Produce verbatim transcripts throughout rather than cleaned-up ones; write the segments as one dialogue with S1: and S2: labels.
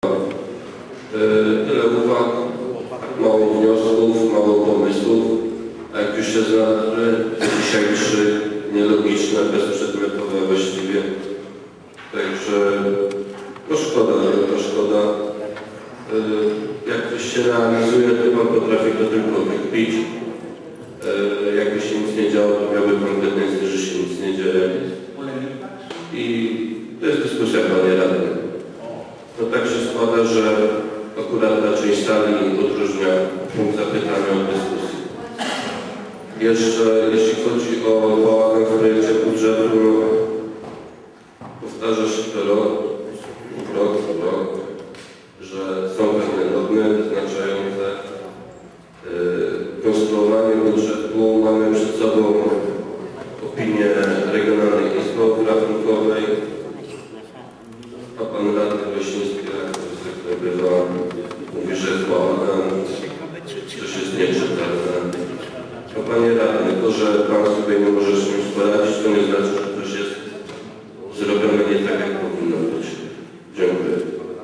S1: Tyle uwag, mało wniosków, mało pomysłów, a jak już się znalazły, dzisiejszy, nielogiczne, bezprzedmiotowe właściwie. Także no szkoda, to szkoda. Jak ktoś się realizuje, to pan potrafi to tylko wykpić. Jakby się nic nie działo, to miałby pan pretensję, że się nic nie dzieje. I to jest dyskusja, panie radny. No tak się składa, że akurat ta część sali odróżnia punkt zapytania od dyskusji. Jeszcze jeśli chodzi o bałagan w projekcie budżetu, no, powtarza się to rok, rok, rok, że są pewne normy wyznaczające yy, konstruowanie budżetu. Mamy przed sobą opinię Regionalnej Izby Obrachunkowej, a pan radny Leśnicki, jak to zwykle bywa, mówi, że jest bałagan, coś jest nieczytelne. A panie radny, to, że pan sobie nie może z czymś poradzić, to nie znaczy, że coś jest zrobione nie tak, jak powinno być. Dziękuję.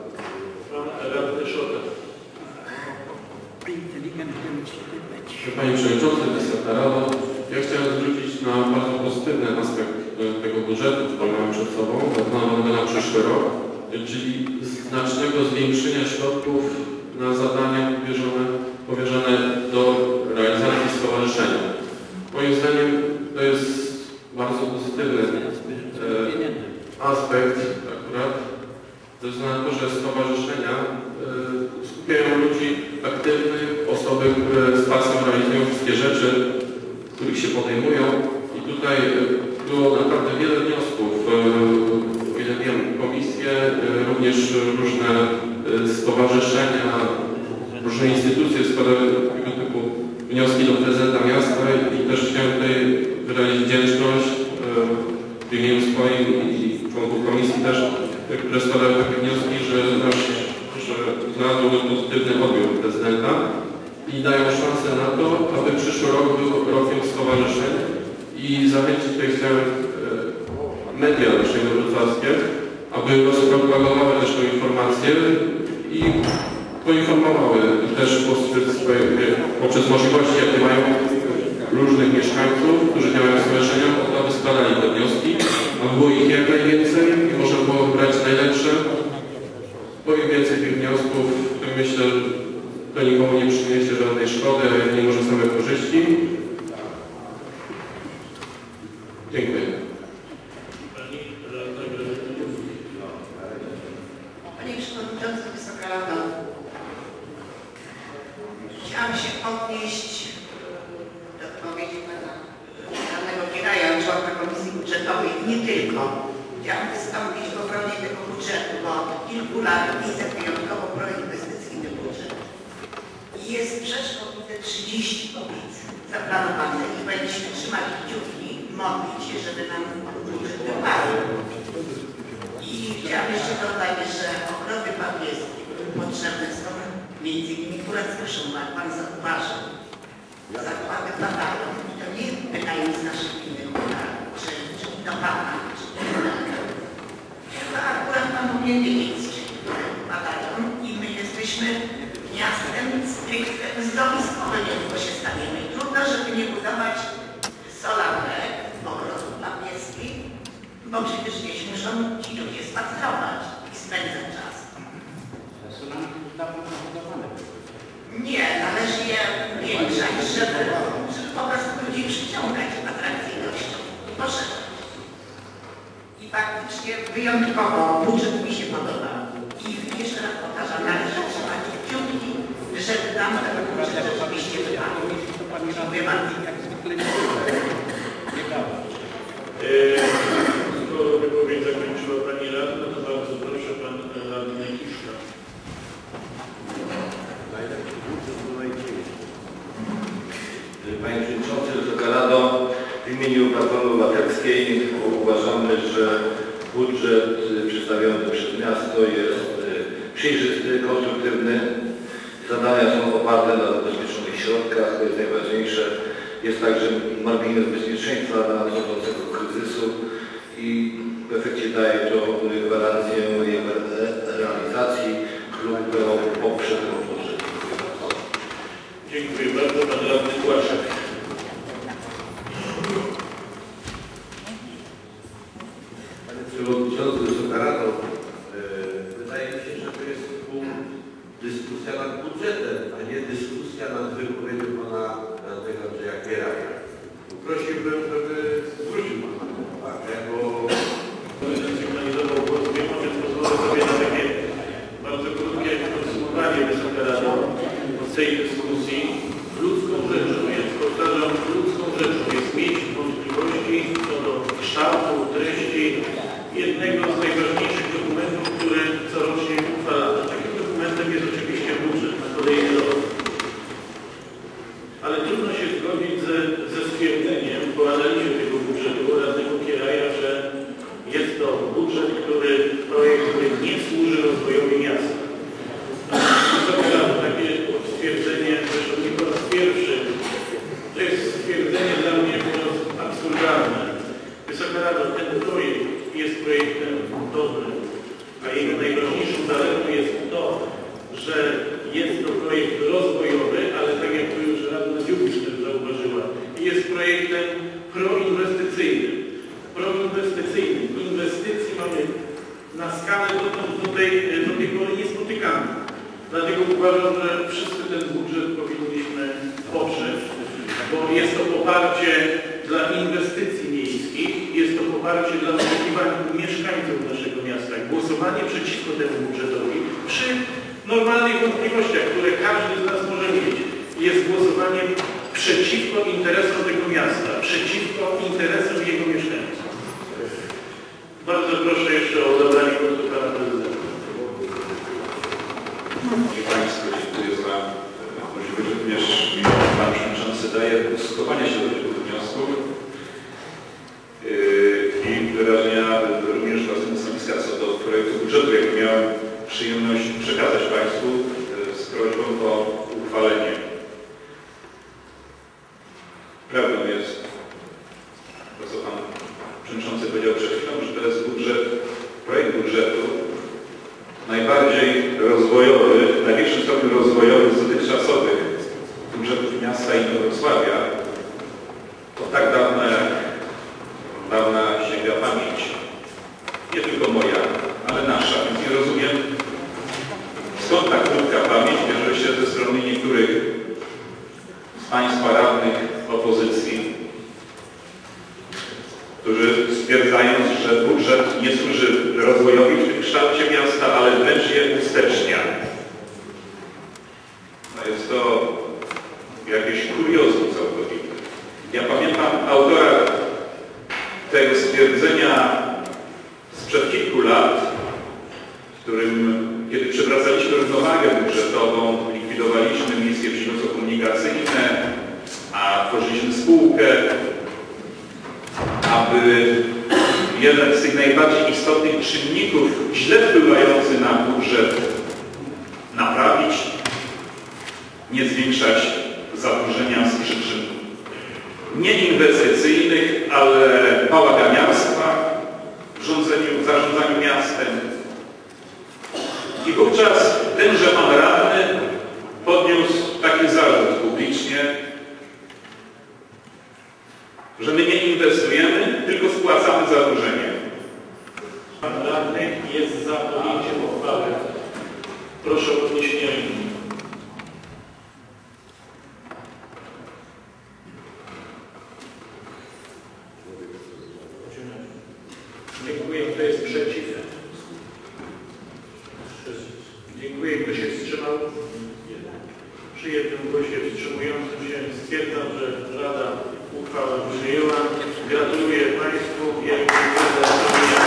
S2: Panie Przewodniczący, Wysoka Rado, ja chciałem zwrócić na bardzo pozytywny aspekt tego budżetu, który mamy przed sobą, zaplanowanego na przyszły rok, czyli znacznego zwiększenia środków na zadania powierzone, powierzone do realizacji stowarzyszenia. Moim zdaniem to jest bardzo pozytywny e, aspekt akurat, ze względu na to, że stowarzyszenia e, skupiają ludzi aktywnych, osoby, które z pasją realizują wszystkie rzeczy, których się podejmują. I tutaj było naprawdę wiele wniosków. O ile wiem, komisje, również różne stowarzyszenia, różne instytucje składały tego typu wnioski do prezydenta miasta i też chciałem tutaj wyrazić wdzięczność w imieniu swoim i członków komisji też, które składały takie wnioski, że, nasz, że znalazły pozytywny odbiór prezydenta i dają szansę na to, aby przyszły rok był rokiem stowarzyszeń. I zachęcić tutaj chciałem media nasze wrocławskie, aby rozpropagowały też tę informację i poinformowały też poprzez możliwości, jakie mają różnych mieszkańców, którzy działają w stowarzyszeniach, aby składali te wnioski, a było ich jak najwięcej i można było wybrać najlepsze, bo im więcej tych wniosków, to myślę, to nikomu nie przyniesie żadnej szkody, a jedynie może same korzyści. Dziękuję.
S3: Panie Przewodniczący, Wysoka Rado, chciałam się odnieść do odpowiedzi pana radnego Kieraja, członka Komisji Budżetowej, nie tylko. Chciałam wystąpić w obronie tego budżetu, bo od kilku lat widzę wyjątkowo proinwestycyjny budżet. I jest przeszło trzydzieści obiec zaplanowane i będziemy trzymać kciuki, modlić się, żeby nam budżet wypadł. I chciałam jeszcze dodać, że ogrody papieskie potrzebne są między innymi Kuracjuszą, jak pan zauważył. Zakłady badają i to nie pytają z naszych innych czy, czy do pana, czy chyba akurat pan powinien wiedzieć, badają i my jesteśmy miastem stricte zdowiskowym, niedługo się staniemy. I trudno, żeby nie budować solarek w ogrodów papieskich, bo przecież gdzieś muszą ci ludzie spacerować i spędzać czas. Nie, należy je upiększać, żeby, żeby po prostu ludzi przyciągać atrakcyjnością i poszerzać. I faktycznie wyjątkowo budżet mi się podoba. I jeszcze raz powtarzam, należy trzymać kciuki, żeby nam ten budżet rzeczywiście wypadł. Dziękuję bardzo.
S4: Skoro wypowiedź zakończyła pani radna, to bardzo proszę pan radny Kiszka.
S5: Panie Przewodniczący, Wysoka Rado, w imieniu Platformy Obywatelskiej uważamy, że budżet przedstawiony przez miasto jest przejrzysty, konstruktywny. Zadania są oparte na zabezpieczonych środkach, to jest najważniejsze. Jest także margines bezpieczeństwa nadchodzącego kryzysu i w efekcie daje to gwarancję jego realizacji. klub P O poprze ten budżet.
S4: Dziękuję bardzo. Pan radny Błaszczak.
S6: Panie Przewodniczący, Wysoka Rado, wydaje mi się, że to jest punkt dyskusja nad budżetem, a nie dyskusja nad wypowiedzią pana radnego Andrzeja Kieraja. Prosiłbym, żeby zwrócił pan na to uwagę, bo
S4: Sygnalizował głos, wiem, więc pozwolę sobie na takie bardzo krótkie podsumowanie, Wysoka Rado, tej dyskusji. Ludzką rzeczą jest, powtarzam, ludzką rzeczą jest mieć wątpliwości co do kształtu, treści jednego z najważniejszych dokumentów, który corocznie uchwalamy. Takim dokumentem jest oczywiście budżet na kolejny rok. Ale trudno się zgodzić ze, ze stwierdzeniem po analizie tego budżetu radnego Kieraja, że jest to budżet, który, projekt, który nie służy rozwojowi miasta. Wysoka Rado, takie stwierdzenie, zresztą nie po raz pierwszy, to jest stwierdzenie dla mnie mówiąc absurdalne. Wysoka Rado, ten projekt jest projektem dobrym, a jego najważniejszą zaletą jest to, że jest to projekt rozwojowy, ale tak jak tu już radna Dziubisz też zauważyła, jest projektem proinwestycyjnym. Proinwestycyjnym. Inwestycji mamy na skalę dotąd do tej, do tej pory niespotykaną. Dlatego uważam, że wszyscy ten budżet powinniśmy poprzeć, bo jest to poparcie dla inwestycji miejskich, jest to poparcie dla oczekiwań mieszkańców naszego miasta. Głosowanie przeciwko temu budżetowi przy normalnych wątpliwościach, które każdy z nas może mieć, jest głosowaniem przeciwko interesom tego miasta, przeciwko interesom jego mieszkańców. Bardzo proszę jeszcze o odebranie głosu pana prezydenta.
S7: Szanowni Państwo, dziękuję za możliwość również Pan Przewodniczący daje ustosowania się do tych wniosków i wyrażenia również własnego stanowiska co do projektu budżetu, jak miałem przyjemność przekazać Państwu z prośbą o uchwalenie. Prawdą jest to, co Pan Przewodniczący powiedział przed chwilą, że to jest budżet, projekt budżetu najbardziej rozwojowy, w największym stopniu rozwojowy z dotychczasowych budżetów miasta i Wrocławia. To tak dawna, jak dawna sięga pamięć. Nie tylko moja, ale nasza. Więc nie rozumiem, skąd tak krótka pamięć bierze się ze strony niektórych z Państwa radnych opozycji, którzy stwierdzają, że budżet nie służy rozwojowi w tym kształcie miasta, ale wręcz je ustecznia. No jest to jakieś kuriozum całkowite. Ja pamiętam autora tego stwierdzenia sprzed kilku lat, w którym, kiedy przywracaliśmy równowagę budżetową, likwidowaliśmy misje przymusowo-komunikacyjne, a tworzyliśmy spółkę, aby jeden z tych najbardziej istotnych czynników źle wpływający na budżet naprawić, nie zwiększać zadłużenia z przyczyn nieinwestycyjnych, ale bałaganiarstwa w rządzeniu, w zarządzaniu miastem. I wówczas tenże pan radny podniósł taki zarzut publicznie, że my nie inwestujemy, tylko spłacamy zadłużenie.
S4: Pan radny jest za podjęciem uchwały. Proszę o podniesienie ręki. Dziękuję. Kto jest przeciw? Dziękuję. Kto się wstrzymał? Przy jednym głosie wstrzymującym się stwierdzam, że Rada uchwałę przyjęła. Gratuluję Państwu i dziękuję za zrobienie.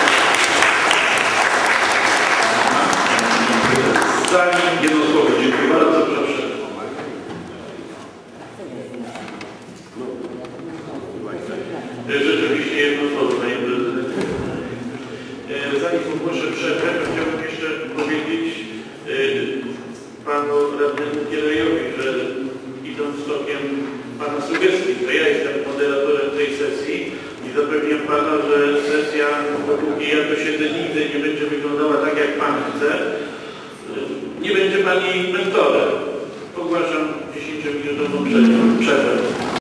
S7: Zdanie, jedno słowo, dziękuję bardzo.
S4: Bardzo proszę. Rzeczywiście jedno słowo, Panie Prezydencie. Zanim ogłoszę przerwę, to chciałbym jeszcze powiedzieć Panu radnemu Kierajowi, że idąc tokiem Pana sugestii, to ja jestem moderatorem tej sesji i zapewniam Pana, że sesja dla niej mentorem. Ogłaszam dziesięciominutową przerwę.